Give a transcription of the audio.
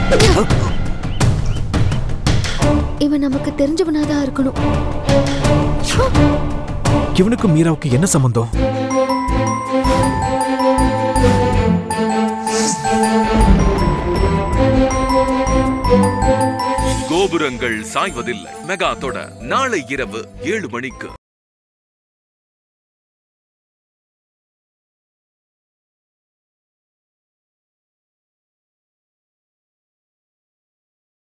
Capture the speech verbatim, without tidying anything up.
இவன் நமக்கு தெரிஞ்சவனாதான் இருக்கணும். இவனுக்கு மீராவுக்கு என்ன சம்பந்தம்? கோபுரங்கள் சாய்வதில்லை மெகா தொடர் நாளை இரவு ஏழு மணிக்கு.